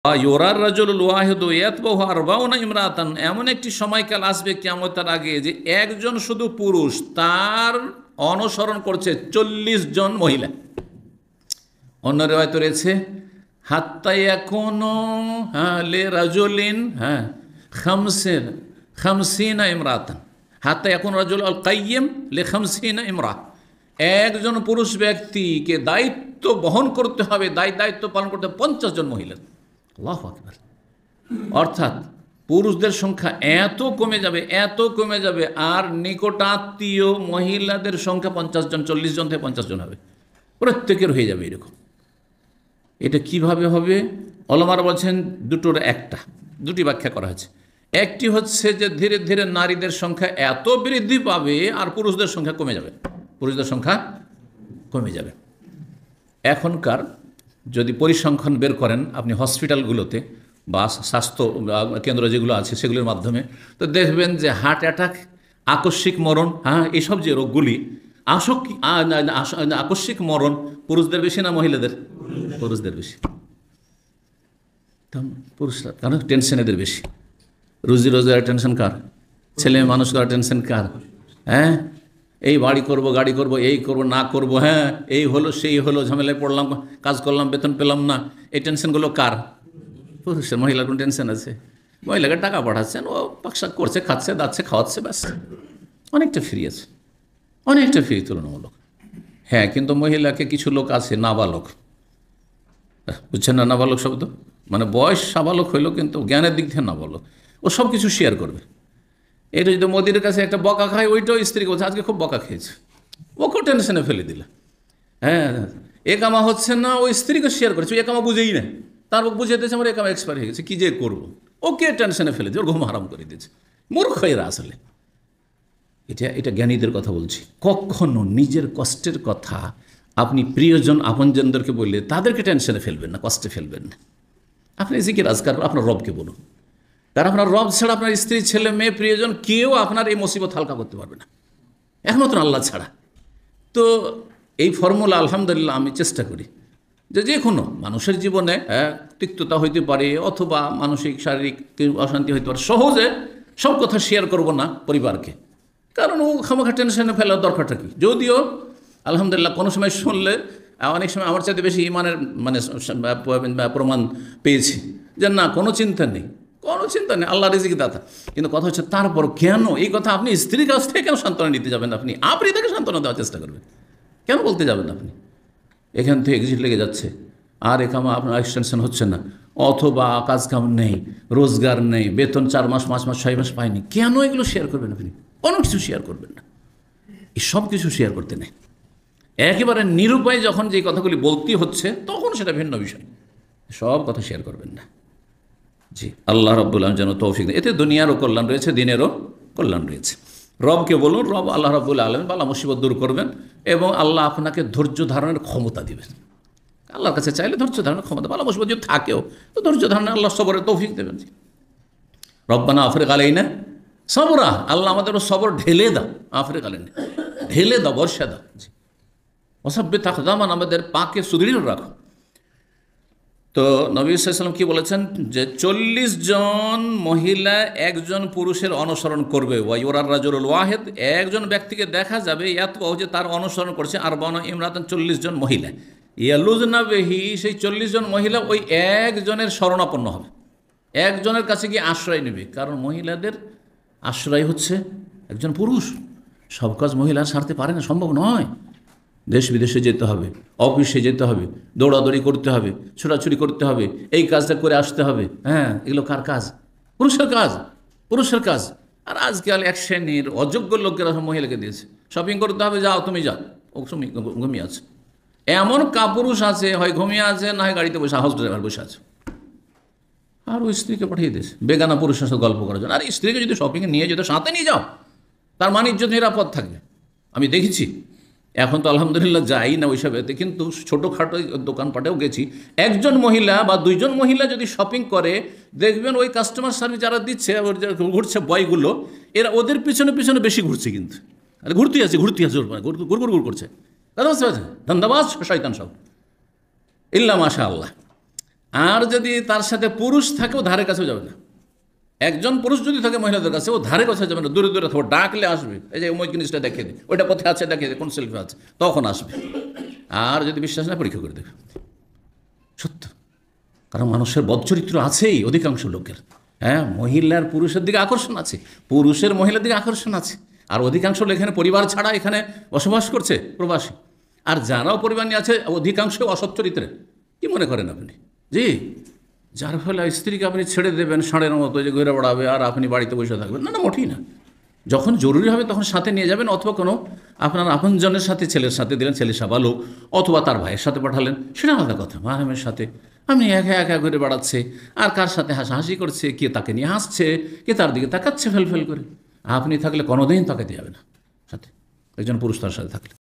ইউরার রাজুলুল ওয়াহিদু ইয়াতবাহু আরবাউনা ইমরাতান, এমন একটি সময়কাল আসবে কিয়ামতের আগে যে একজন শুধু পুরুষ তার অনুসরণ করছে 40 জন মহিলা। অন্য রিওয়ায়াতে রয়েছে হাত্তা ইয়াকুনু লি রাজুলিন খামসিনা ইমরাতান, হাত্তা ইয়াকুনু রাজুল আল কাইয়িম লি খামসিনা ইমরা, একজন পুরুষ ব্যক্তিকে দায়িত্ব বহন করতে হবে, দায়িত্ব পালন করতে হবে 50 জন মহিলা। আল্লাহু আকবার। অর্থাৎ পুরুষদের সংখ্যা এত কমে যাবে আর নিকটাত্মীয় মহিলাদের সংখ্যা 50 জন, 40 জন থেকে 50 জন হবে, প্রত্যেকের হয়ে যাবে এরকম। এটা কিভাবে হবে? ওলামারা বলছেন দুটি ব্যাখ্যা করা হয়েছে। একটি হচ্ছে যে ধীরে ধীরে নারীদের সংখ্যা এত বৃদ্ধি পাবে আর পুরুষদের সংখ্যা কমে যাবে। এখনকার যদি পরিসংখ্যান বের করেন আপনি হসপিটালগুলোতে বা স্বাস্থ্য কেন্দ্র যেগুলো আছে সেগুলোর মাধ্যমে, তো দেখবেন যে হার্ট অ্যাটাক, আকস্মিক মরণ, এইসব যে রোগগুলি, আকস্মিক মরণ পুরুষদের বেশি না মহিলাদের? পুরুষদের বেশি। পুরুষরা কারণ টেনশন এদের বেশি। রুজি রোজগারের টেনশন কার? ছেলে মানুষ করার টেনশন কার? এই বাড়ি করব, গাড়ি করব, এই করব না করব, এই হলো সেই হলো, ঝামেলায় পড়লাম, কাজ করলাম, বেতন পেলাম না, এই টেনশনগুলো কার? পুরুষের। মহিলার কোন টেনশন আছে? মহিলাকে টাকা পাঠাচ্ছেন, ও পাকশাক করছে, খাচ্ছে, দাচ্ছে, খাওয়াচ্ছে, ব্যাস। অনেকটা ফ্রি আছে, অনেকটা ফ্রি তুলনামূলক। কিন্তু মহিলাকে কিছু লোক আছে নাবালক, বুঝছেন না? নাবালক শব্দ মানে বয়স সাবালক হইল কিন্তু জ্ঞানের দিক থেকে নাবালক। ও সব কিছু শেয়ার করবে। এটা যদি মোদির কাছে একটা বকা খায়, ওইটাও স্ত্রীকে বলছে আজকে খুব বকা খেয়েছে, ওকেও টেনশনে ফেলে দিল। এ কামা হচ্ছে না, ওই স্ত্রীকে শেয়ার করেছে, এ কামা বুঝেই না, তারপর বুঝে দিয়েছে আমার এ কামা এক্সপায়ার হয়ে গেছে, কী যে করবো, ওকে টেনশনে ফেলে দিয়ে ওর ঘুম হারাম করে দিয়েছে। মূর্খ এরা আসলে। এটা জ্ঞানীদের কথা বলছি। কখনো নিজের কষ্টের কথা আপনি প্রিয়জন আপনজনদেরকে বললে তাদেরকে টেনশনে ফেলবেন না, কষ্টে ফেলবেন না। আপনি জিকির আজকার আপনার রবকে বলুন, কারণ আপনার রব ছাড়া আপনার স্ত্রী, ছেলে, মেয়ে, প্রিয়জন কেউ আপনার এই মুসিবত হালকা করতে পারবে না, একমাত্র আল্লাহ ছাড়া। তো এই ফর্মুলা আলহামদুলিল্লাহ আমি চেষ্টা করি যে কোনো মানুষের জীবনে তিক্ততা হইতে পারে অথবা মানসিক শারীরিক অশান্তি হইতে পারে, সহজে সব কথা শেয়ার করব না পরিবারকে, কারণ ও খামাখা টেনশনে ফেলার দরকারটা কি। যদিও আলহামদুলিল্লাহ কোনো সময় শুনলে অনেক সময় আমার চাইতে বেশি ইমানের প্রমাণ পেয়েছি যে না, কোনো চিন্তা নেই, আল্লাহ রিজিক দাতা। কিন্তু কথা হচ্ছে তারপর কেন এই কথা আপনি স্ত্রীর কাছ থেকে কেন সান্ত্বনা নিতে যাবেন? আপনি তাকে সান্ত্বনা দেওয়ার চেষ্টা করবেন, কেন বলতে যাবেন? আপনি এখান থেকে এক্সিট লেগে যাচ্ছে আর একামা আপনার এক্সটেনশন হচ্ছে না, অথবা কাজ কাম নেই, রোজগার নেই, বেতন 4 মাস 5 মাস 6 মাস পায়নি, কেন এগুলো শেয়ার করবেন? আপনি কোনো কিছু শেয়ার করবেন না, এই সব কিছু শেয়ার করতে নেই। একেবারে নিরুপায় যখন যে কথাগুলি বলতে হচ্ছে তখন সেটা ভিন্ন বিষয়, সব কথা শেয়ার করবেন না। জি, আল্লাহ রাব্বুল আলামিন যেন তৌফিক দেন। এতে দুনিয়ারও কল্যাণ রয়েছে, দিনেরও কল্যাণ রয়েছে। রবকে বলুন, রব আল্লাহ রাব্বুল আলামিন বালা মুসিবত দূর করবেন এবং আল্লাহ আপনাকে ধৈর্য ধারণের ক্ষমতা দিবেন। আল্লাহর কাছে চাইলে ধৈর্য ধারণের ক্ষমতা, বালা মুসিবত যদি থাকেও তো ধৈর্য ধারণের আল্লাহ সবরের তৌফিক দেবেন। রব্বানা আফরিক আলাইনা সবরা, আল্লাহ আমাদের সবর ঢেলে দাও, আফরিক আলাইনা ঢেলে দাও, বর্ষা দাও। জি, অসাব্বিত আকদামান, আমাদের পাকে সুদৃঢ় রাখো। তো নবী সাল্লাল্লাহু আলাইহি ওয়াসাল্লাম কি বলেছেন যে 40 জন মহিলা একজন পুরুষের অনুসরণ করবে। ওয়াইউরার রাজুলুল ওয়াহিদ, একজন ব্যক্তিকে দেখা যাবে ইয়াতবাহু, যে তার অনুসরণ করছে, আরবাউনা ইমরাতান, 40 জন মহিলা। ইয়ালুজনা বিহি, সেই 40 জন মহিলা ওই একজনের শরণাপন্ন হবে, একজনের কাছে গিয়ে আশ্রয় নেবে। কারণ মহিলাদের আশ্রয় হচ্ছে একজন পুরুষ। সব কাজ মহিলা সারতে পারে না, সম্ভব নয়। দেশ বিদেশে যেতে হবে, অফিসে যেতে হবে, দৌড়াদৌড়ি করতে হবে, ছোটাছুটি করতে হবে, এই কাজটা করে আসতে হবে। এগুলো কার কাজ? পুরুষের কাজ। আর আজকাল এক শ্রেণীর অযোগ্য লোকেরা মহিলাকে দিয়েছে, শপিং করতে হবে, যাও তুমি যাও, ও ঘুমিয়ে আছে। এমন কাপুরুষ আছে, হয় ঘুমিয়ে আছে, না হয় গাড়িতে বসে, হাউস ড্রাইভার বসে আছে, আর ওই স্ত্রীকে পাঠিয়ে দিয়েছে বেগানা পুরুষের সাথে গল্প করার জন্য। আর স্ত্রীকে যদি শপিংয়ে নিয়ে যেত, সাথে নিয়ে যাও, তার বাণিজ্য নিরাপদ থাকবে। আমি দেখেছি, এখন তো আলহামদুলিল্লাহ যাই না ওইসব এতে, কিন্তু ছোটোখাটো দোকানপাটেও গেছি, একজন মহিলা বা 2 জন মহিলা যদি শপিং করে, দেখবেন ওই কাস্টমার সার্ভিস যারা দিচ্ছে, ঘুরছে বয়গুলো, এরা ওদের পিছনে পিছনে বেশি ঘুরছে, কিন্তু আরে ঘুরতেই আছে গুড় করছে। দাদা বুঝতে পারছেন? ধন্যবাদ শয়তান সব, ইল্লা মাশা আল্লাহ। আর যদি তার সাথে পুরুষ থাকে ও ধারে কাছেও যাবে না। একজন পুরুষ যদি থাকে মহিলাদের কাছে ও ধারে কাছে যাবে না, দূরে দূরে থাকবে, ডাকলে আসবে, এই যে ওই জিনিসটা দেখে দিই, ওইটা কোথায় আছে দেখে দিই, কোন সেলফি আছে, তখন আসবে। আর যদি বিশ্বাস না, পরীক্ষা করে দেবে। সত্য, কারণ মানুষের বদচরিত্র আছেই অধিকাংশ লোকের। হ্যাঁ, মহিলার পুরুষের দিকে আকর্ষণ আছে, পুরুষের মহিলার দিকে আকর্ষণ আছে। আর অধিকাংশ লোক এখানে পরিবার ছাড়া এখানে বসবাস করছে, প্রবাসী। আর যারাও পরিবার নিয়ে আছে অধিকাংশ অসৎ চরিত্রের। কি মনে করেন আপনি? জি, যার ফলে স্ত্রীকে আপনি ছেড়ে দেবেন ষাঁড়ের মতো, যে ঘুরে বেড়াবে আর আপনি বাড়িতে বসে থাকবেন, না না, মোটেই না। যখন জরুরি হবে তখন সাথে নিয়ে যাবেন, অথবা কোনো আপনার আপনজনের সাথে, ছেলের সাথে দিলেন, ছেলে সাবালো, অথবা তার ভাইয়ের সাথে পাঠালেন, সেটা আলাদা কথা। মাহরামের সাথে আপনি একা একা ঘুরে বেড়াচ্ছে, আর কার সাথে হাসাহাসি করছে, কে তাকে নিয়ে হাসছে, কে তার দিকে তাকাচ্ছে ফেল ফেল করে, আপনি থাকলে কোনোদিন তাকাতে যাবে না সাথে, একজন পুরুষ তার সাথে থাকলে।